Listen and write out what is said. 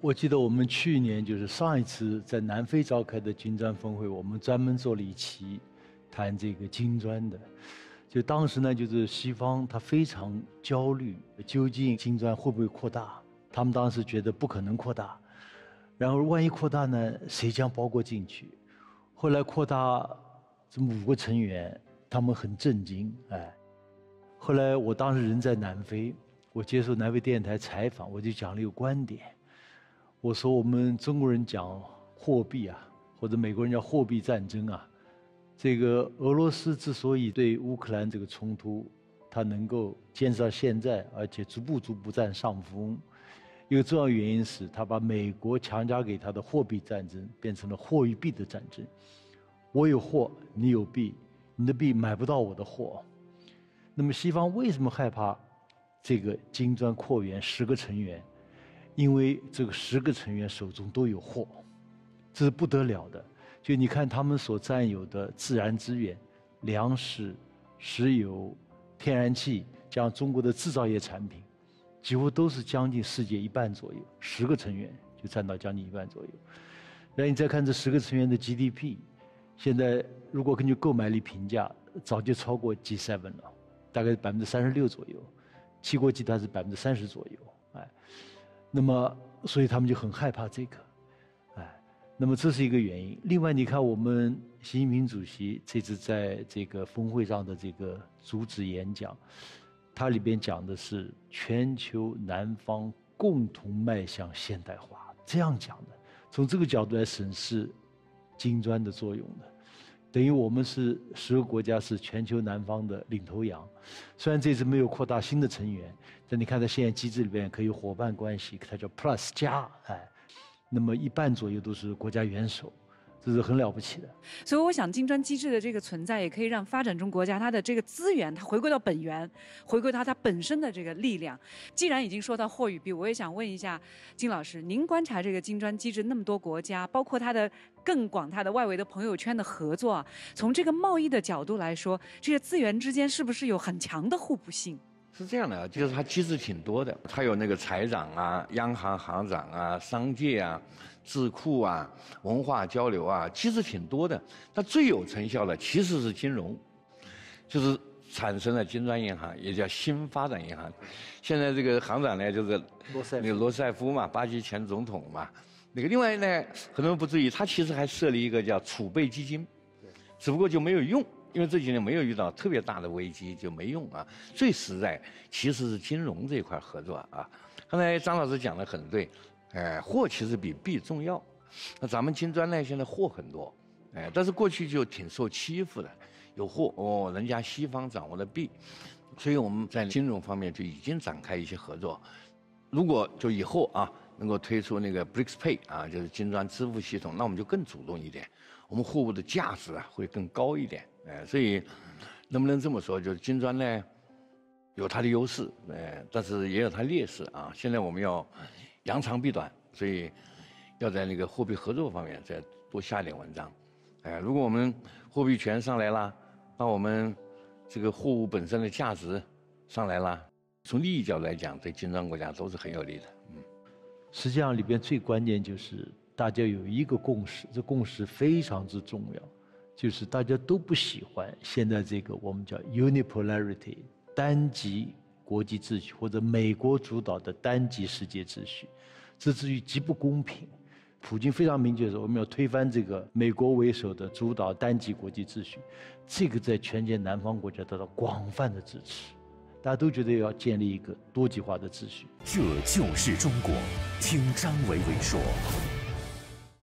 我记得我们去年就是上一次在南非召开的金砖峰会，我们专门做了一期谈这个金砖的。就当时呢，就是西方他非常焦虑，究竟金砖会不会扩大？他们当时觉得不可能扩大，然后万一扩大呢，谁将包括进去？后来扩大这么5个成员，他们很震惊，后来我当时人在南非，我接受南非电视台采访，我就讲了一个观点，我说我们中国人讲货币啊，或者美国人叫货币战争啊。这个俄罗斯之所以对乌克兰这个冲突，它能够坚持到现在，而且逐步占上风，一个重要原因是它把美国强加给它的货币战争变成了货与币的战争。我有货，你有币，你的币买不到我的货。那么西方为什么害怕这个金砖扩员10个成员？因为这个10个成员手中都有货，这是不得了的。就你看他们所占有的自然资源，粮食、石油、天然气，加上中国的制造业产品，几乎都是将近世界1半左右，10个成员就占到将近1半左右。然后你再看这10个成员的 GDP， 现在如果根据购买力评价，早就超过 G7 了，大概36%左右，7国集团是30%左右，那么所以他们就很害怕这个。那么这是一个原因。另外，你看我们习近平主席这次在这个峰会上的这个主旨演讲，它里边讲的是全球南方共同迈向现代化，这样讲的。从这个角度来审视金砖的作用的，等于我们是10个国家是全球南方的领头羊。虽然这次没有扩大新的成员，但你看它现在机制里边可以有伙伴关系，它叫 Plus 加，那么1半左右都是国家元首，这是很了不起的。 所以我想金砖机制的这个存在，也可以让发展中国家它的这个资源，它回归到本源，回归到它本身的这个力量。既然已经说到货与币，我也想问一下金老师，您观察这个金砖机制那么多国家，包括它的更广大的外围的朋友圈的合作，从这个贸易的角度来说，这些资源之间是不是有很强的互补性？ 是这样的，就是它机制挺多的，它有那个财长啊、央行行长啊、商界啊、智库啊、文化交流啊，机制挺多的。它最有成效的其实是金融，就是产生了金砖银行，也叫新发展银行。现在这个行长呢，就是那个罗塞夫嘛，巴西前总统嘛。那个另外呢，很多人不注意，他其实还设立一个叫储备基金，只不过就没有用。因为这几年没有遇到特别大的危机，就没用啊。最实在其实是金融这一块合作啊。刚才张老师讲的很对，货其实比币重要。那咱们金砖呢，现在货很多，但是过去就挺受欺负的，有货人家西方掌握了币，所以我们在金融方面就已经展开一些合作。如果就以后能够推出那个 BRICS Pay 就是金砖支付系统，那我们就更主动一点，我们货物的价值会更高一点。所以能不能这么说，就是金砖呢有它的优势，但是也有它劣势啊。现在我们要扬长避短，所以要在那个货币合作方面再多下点文章。如果我们货币权上来了，那我们这个货物本身的价值上来了，从利益角度来讲，对金砖国家都是很有利的。 实际上里边最关键就是大家有一个共识，这共识非常之重要。就是大家都不喜欢现在这个我们叫 unipolarity 单极国际秩序，或者美国主导的单极世界秩序，这秩序极不公平。普京非常明确说，我们要推翻这个美国为首的主导单极国际秩序，这个在全球南方国家得到广泛的支持，大家都觉得要建立一个多极化的秩序。 这就是中国，听张伟伟说。